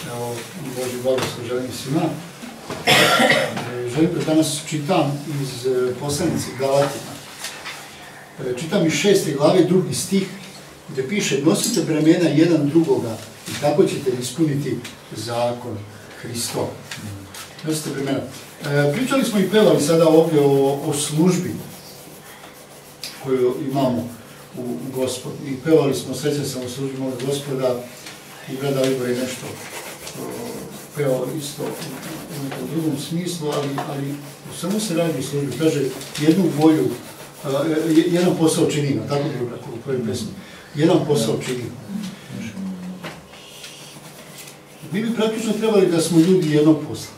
Evo, Boži blagoslov želim svima. Želim da danas čitam iz poslanice Galatima. Čitam iz 6. glave 2. stih, gdje piše: nosite bremena jedan drugoga i tako ćete ispuniti zakon Hristov. Nosite bremena. Pričali smo i pevali sada ovdje o službi koju imamo u Gospodu. I pevali smo, srećan sam u službi moga Gospoda, i Brada Libor je nešto peo isto u nekom drugom smislu, ali samo se radi u službi. Kaže, jednu volju, jedan posao činimo, tako bi u prvoj pesmi. Jedan posao činimo. Mi bi praktično trebali da smo ljudi jednog posla.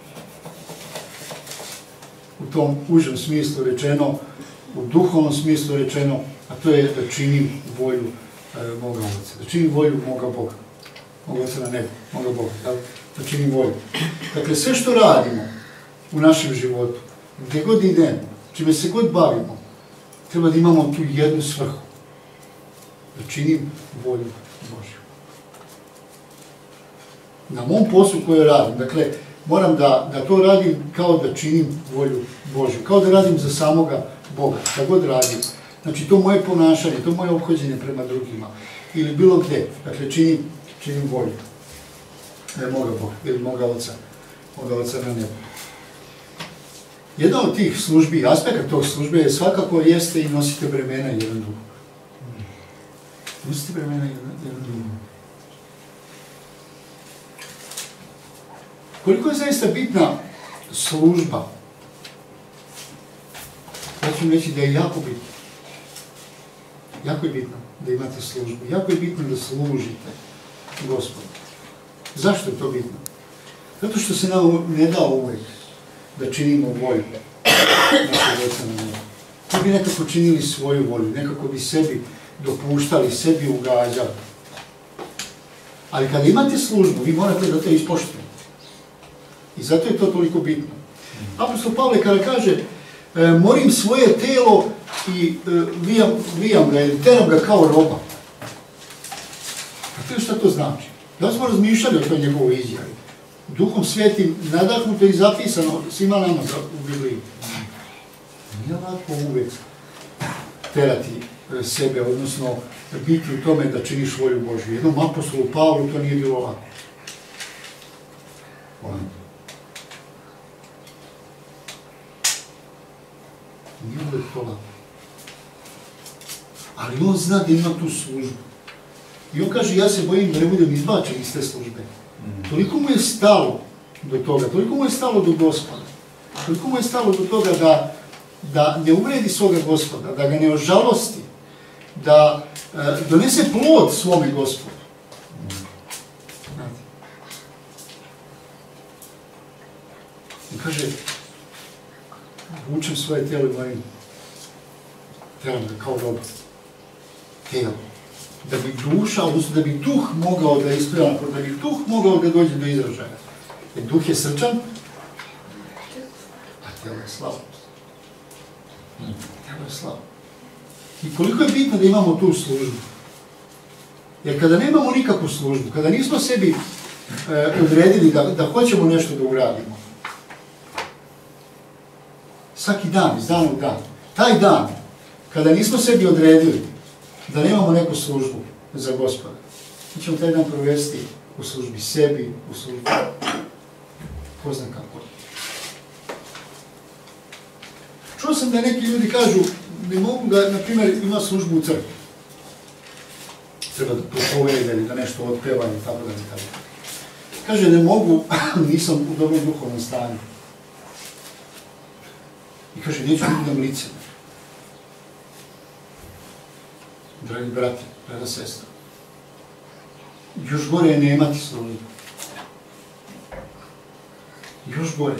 U tom užem smislu rečeno, u duhovnom smislu rečeno, a to je da činim volju moga Oca, da činim volju moga Boga, moga Oca na nebu, moga Boga, da činim volju. Dakle, sve što radimo u našem životu, gdje god idemo, čime se god bavimo, treba da imamo tu jednu svrhu, da činim volju Božju. Na mom poslu koju radim, dakle, moram da to radim kao da činim volju Božju, kao da radim za samoga Boga, šta god radim. Znači, to moje ponašanje, to moje ophođenje prema drugima, ili bilo gdje, dakle, činim volju moga Boga, ili moga Oca na nebu. Jedna od tih službi, aspekt tog službe je svakako jeste i nosite bremena jedan drugog. Nosite bremena jedan drugog. Koliko je zaista bitna služba? Ja ću reći da je jako bitno. Jako je bitno da imate službu. Jako je bitno da služite Gospodu. Zašto je to bitno? Zato što se nam ne da uvijek da činimo volju našeg Oca na nebu. Mi bi nekako činili svoju volju, nekako bi sebi dopuštali, sebi ugađali. Ali kada imate službu, vi morate da to ispoštujete. I zato je to toliko bitno. Apostol Pavle kada kaže morim svoje telo i vijam ga ili teram ga kao roba. A to je šta to znači? Da smo razmišljali o toj njegovoj izjavi. Duhom Svetim nadahnuto i zapisano svima nama u Bibliji. Nije lako uvek terati sebe, odnosno biti u tome da činiš volju Božju. Jednom apostolu Pavlu to nije bilo lako. Nije uvek to lako. Ali on zna da ima tu službu. I on kaže, ja se bojim da ne budem izbačen iz te službe. Toliko mu je stalo do toga, toliko mu je stalo do Gospoda, toliko mu je stalo do toga da ne uvredi svoga Gospoda, da ga ne ožalosti, da donese plod svome Gospodu. I kaže, vučem svoje tijelo i mojim telom kao roba. Tijelo. Da bi duša, odnosno da bi duh mogao da ispliva, da bi duh mogao da dođe do izražaja. Jer duh je srčan, a tijelo je slabo. Tijelo je slabo. I koliko je bitno da imamo tu službu. Jer kada nemamo nikakvu službu, kada nismo sebi odredili da hoćemo nešto da uradimo, svaki dan, iz dana u dan, taj dan, kada nismo sebi odredili da nemamo neku službu za Gospoda, mi ćemo taj dan provesti u službi sebi, u službi ko zna kako. Čuo sam da neki ljudi kažu, ne mogu da, na primjer, ima službu u crkvi. Treba da propovede ili da nešto otpeva i tako da ne tako. Kaže, ne mogu, nisam u dobrom duhovnom stanju. I kaže, neću da budem licemer. Dragi brati, draga sestra, još gore je nemati službu. Još gore.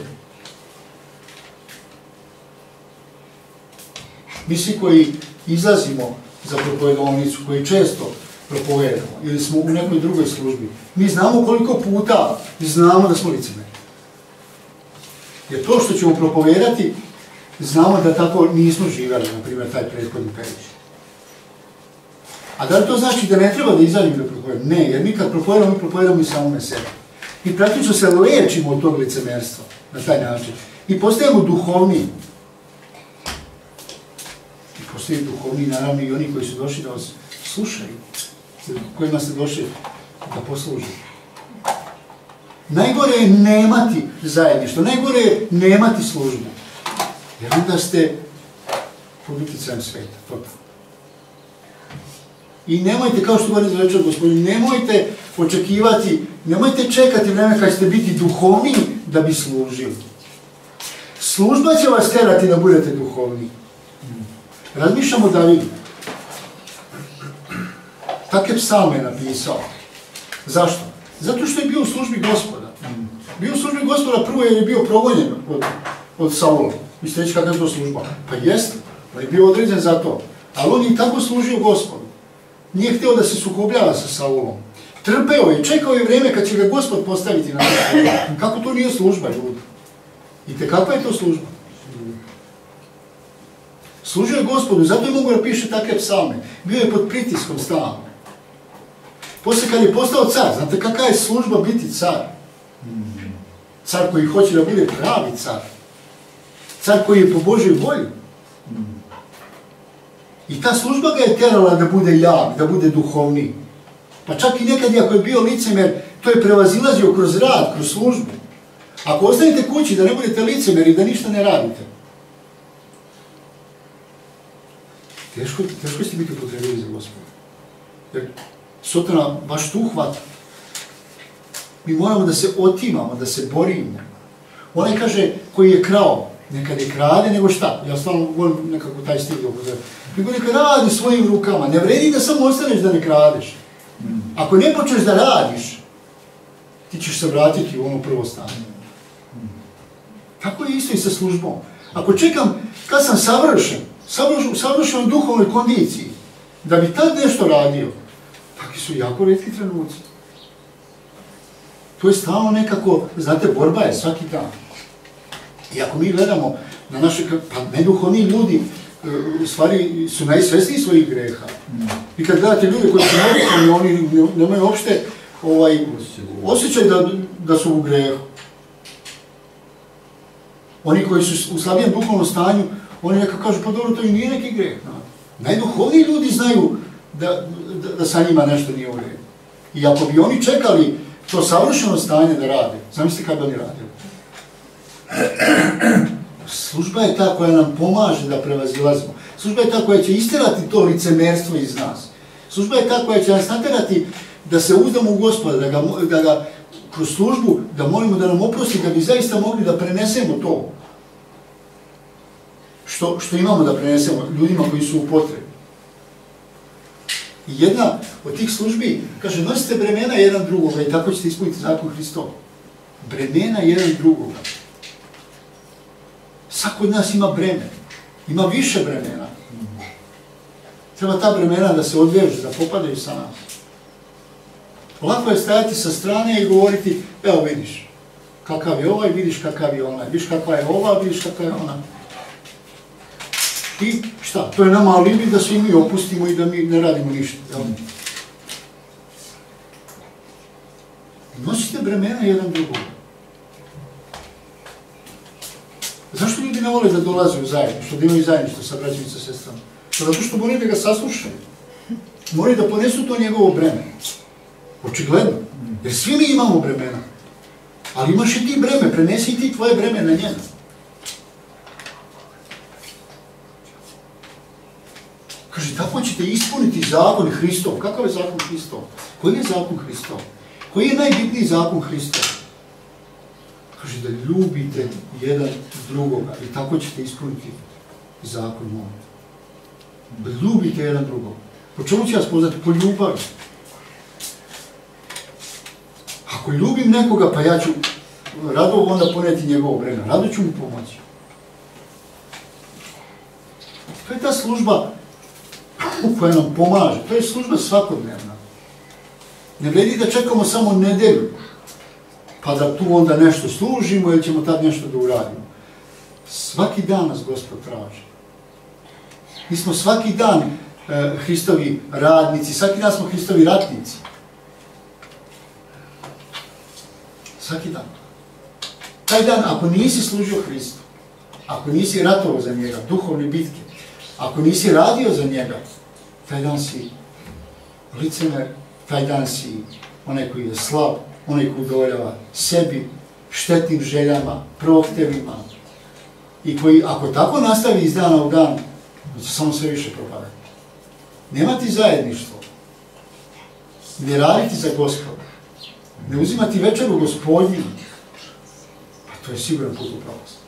Mi svi koji izlazimo za propovedovnicu, koji često propovedamo, ili smo u nekoj drugoj službi, mi znamo koliko puta znamo da smo licemeri. Jer to što ćemo propovedati, znamo da tako nismo živjeli, na primjer, taj prethodni period. A da li to znači da ne treba da izađemo da propovedamo? Ne, jer mi kad propovedamo, mi propovedamo i samome sebe. I praktično se liječimo od tog licemerstva na taj način. I postajemo duhovni. I postaju duhovni, naravno, i oni koji su došli da vas slušaju, kojima ste došli da poslužite. Najgore je nemati zajedništvo, najgore je nemati službu. Jer onda ste pod utjecajem sveta, totalno. I nemojte, kao što govorim za večer, gospodin, nemojte očekivati, nemojte čekati vreme kad ćete biti duhovni da bi služili. Služba će vas terati da budete duhovni. Razmišljamo Davidu. Takve psalme je napisao. Zašto? Zato što je bio u službi Gospoda. Bio u službi Gospoda prvo jer je bio progonjen od Saula. Vi ste reći kakva je to služba? Pa jeste, on je bio određen za to. Ali on je tako služio Gospodu. Nije htio da se sukobljava sa Saulom. Trpeo je, čekao je vrijeme kad će ga Gospod postaviti na to. Kako to nije služba, ljudi? I kakva je to služba? Služio je Gospodu, zato je mogu da piše takve psalme. Bio je pod pritiskom stalno. Poslije kad je postao car, znate kakva je služba biti car? Car koji hoće da bude pravi car. Car koji je po Božoj volji. I ta služba ga je terala da bude jak, da bude duhovni. Pa čak i nekad, ako je bio licemer, to je prevazilazio kroz rad, kroz službu. Ako ostanete kući da ne budete licemeri, da ništa ne radite, teško ste biti upotrebili za Gospoda. Jer Sotona baš tu hvata. Mi moramo da se otimamo, da se borimo. Onaj kaže, koji je krao, neka ne krade, nego šta? Ja stvarno volim nekako taj stil da upozoriti. Nego neka radi svojim rukama. Ne vredi da samo ostaneš da ne kradeš. Ako ne počneš da radiš, ti ćeš se vratiti u ono prvo stanje. Tako je isto i sa službom. Ako čekam kad sam savršen u duhovnoj kondiciji, da bi tad nešto radio, takvi su jako retki trenuci. To je stalno nekako, znate, borba je svaki dan. I ako mi gledamo na naše, pa neduhovni ljudi, u stvari su najsvesniji svojih greha. I kad gledate ljude koji su neduhovni, oni nemaju uopšte osjećaj da su u grehu. Oni koji su u slabijem duhovnom stanju, oni neka kažu, pa dobro, to i nije neki greh. Najduhovniji ljudi znaju da sa njima nešto nije u redu. I ako bi oni čekali to savršeno stanje da rade, zamislite kada bi oni radili. Služba je ta koja nam pomaže da prevazilazimo. Služba je ta koja će isterati to licemerstvo iz nas. Služba je ta koja će nas naterati da se uzdamo u Gospoda, da ga kroz službu, da molimo da nam oprosti, da bi zaista mogli da prenesemo to što imamo da prenesemo ljudima koji su u potrebi. I jedna od tih službi, kaže, nosite bremena jedan drugoga i tako ćete ispuniti zakon Hristov. Bremena jedan drugoga. Svako od nas ima breme. Ima više bremena. Treba ta bremena da se odvežu, da popadaju sa nas. Lako je stajati sa strane i govoriti, evo vidiš, kakav je ovaj, vidiš kakav je onaj, vidiš kakva je ova, vidiš kakva je ona. I šta? To je nama alibi da svi mi opustimo i da mi ne radimo ništa. Nosite bremena jedan drugog. Zašto ljudi ne vole da dolaze u zajedništvo, da imaju zajedništvo sa braćima i sa sestrama? Zato što moraju da ga saslušaju. Moraju da ponesu to njegovo breme. Očigledno. Jer svi mi imamo bremena. Ali imaš i ti breme, prenesi i ti tvoje breme na njega. Kaže, tako ćete ispuniti zakon Hristov. Kakav je zakon Hristov? Koji je zakon Hristov? Koji je najbitniji zakon Hristov? Kaže, da ljubite jedan drugoga i tako ćete ispuniti zakon moj. Da ljubite jedan drugoga. Po čemu ću vas poznati? Po ljubavi. Ako ljubim nekoga, pa ja ću rado onda poneti njegovo breme. Rado ću mu pomoći. To je ta služba koja nam pomaže. To je služba svakodnevna. Ne vredi da čekamo samo nedelju, pa da tu onda nešto služimo ili ćemo tad nešto da uradimo. Svaki dan nas Gospod traži. Mi smo svaki dan Hristovi radnici, svaki dan smo Hristovi ratnici. Svaki dan. Taj dan, ako nisi služio Hristu, ako nisi ratovao za njega, duhovne bitke, ako nisi radio za njega, taj dan si licemer, taj dan si onaj koji je slab, onaj koji udovoljava sebi, štetnim željama, prohtevima i koji, ako tako nastavi iz dana u dan, će samo sve više propadati. Nemati zajedništvo, ne raditi za Gospoda, ne uzimati večeru Gospodnju, pa to je siguran put u propast.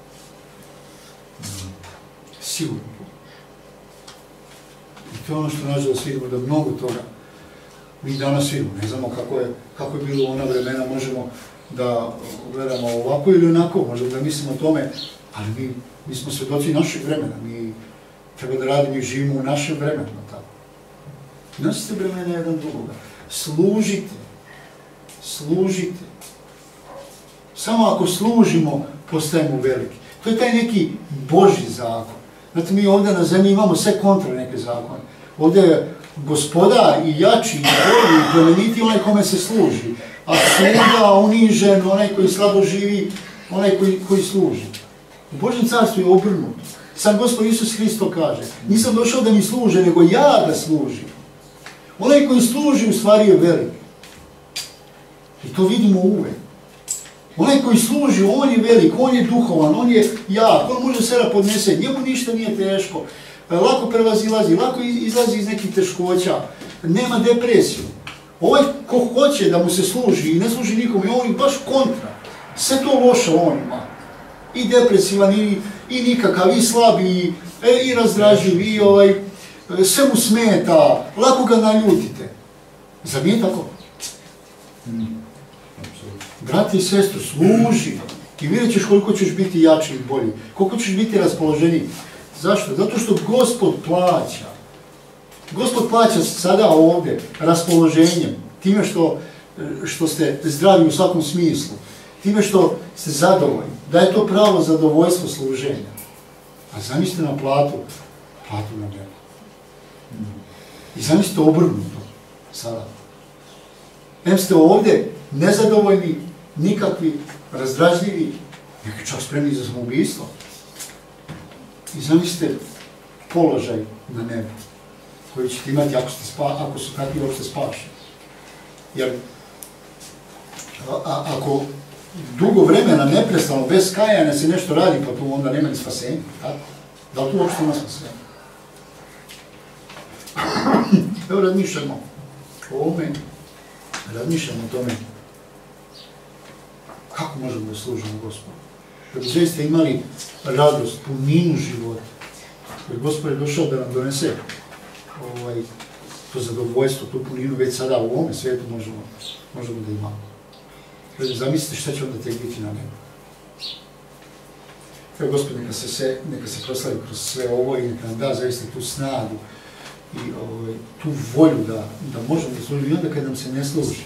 Siguran put. I to je ono što nažalost vidimo, da mnogo toga mi danas vidimo. Ne znamo kako je bilo u ona vremena, možemo da gledamo ovako ili onako, možemo da mislimo o tome, ali mi smo svjedoci našeg vremena, mi treba da radimo i živimo u našem vremenu. Nosite vremena jedan drugoga. Služite. Služite. Samo ako služimo, postajemo veliki. To je taj neki Božji zakon. Znate, mi ovdje na zemlji imamo sve kontra neke zakone. Ovdje je Gospoda i jači, i bolji, i plemeniti onaj kome se služi. A sluga, unižen, onaj koji slabo živi, onaj koji služi. U Božjem carstvu je obrnuto. Sam Gospod Isus Hristo kaže, nisam došao da mi služe, nego ja da služim. Onaj koji služi u stvari je velik. I to vidimo uvek. Onaj koji služi, on je velik, on je duhovan, on je jak, on može sve da podnese, njemu ništa nije teško. Lako prevazilazi, lako izlazi iz nekih teškoća, nema depresiju. Ovaj ko hoće da mu se služi i ne služi nikome, on je baš kontra. Sve to loše on ima. I depresivan, i nikakav, i slab, i razdraživ, i sve mu smeta, lako ga naljutite. Zar nije tako? Brati i sestru, služi i vidjet ćeš koliko ćeš biti jači i bolji, koliko ćeš biti raspoloženiji. Zašto? Zato što Gospod plaća. Gospod plaća sada ovdje raspoloženjem, time što ste zdravi u svakom smislu, time što ste zadovoljni, da je to pravo zadovoljstvo služenja. A zamislite na platu na nebu. I zamislite obrnuto sada. Em ste ovdje nezadovoljni, nikakvi, razdražljivi, neki čak spremni za samoubistvo. I zamislite položaj na nebu koji ćete imati ako su takvi uopšte spašeni. Jer ako dugo vremena neprestano, bez kajanja se nešto radi, pa tu onda nema ni spasenja. Da li tu uopšte ima spasenja? Evo razmišljamo o ovome, razmišljamo o tome kako možemo da služimo Gospodu. Da bi zaista imali radost, puninu života. Jer Gospod je došao da nam donese to zadovoljstvo, tu puninu, već sada u ovome svijetu možemo da imamo. Zamislite šta će onda tek biti na nebu. Evo Gospod, neka se proslavi kroz sve ovo i neka nam da zaista tu snagu i tu volju da možemo da služimo. I onda kad nam se ne služi,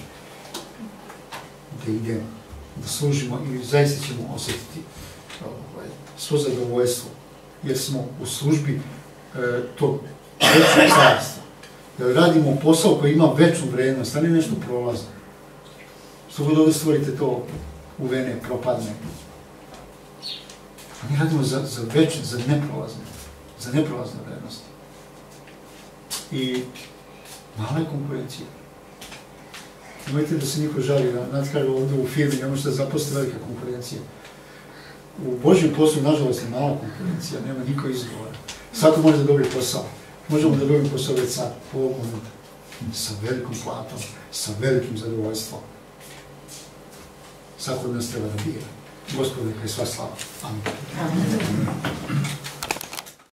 da idemo, da služimo i zaista ćemo osjetiti svo zadovoljstvo, jer smo u službi tog večnog carstva. Jer radimo posao koji ima večnu vrednost, a ne nešto prolazno. Što god ovdje stvorite to uvene, propadne. A mi radimo za večne, za neprolazne vrednosti. I mala je konkurencija. Nemojte da se niko žali, znate kaže ovdje u firmi, ne možete zaposliti velika konkurencija. U Božjem poslu, nažalost, je mala konkurencija, nema niko izgovora. Svako može da dobije posao. Možemo da dobijemo posao već sad, po ovog momentu. Sa velikom platom, sa velikim zadovoljstvom. Svako od nas treba da bira. Gospod, neka je sva slava. Amin.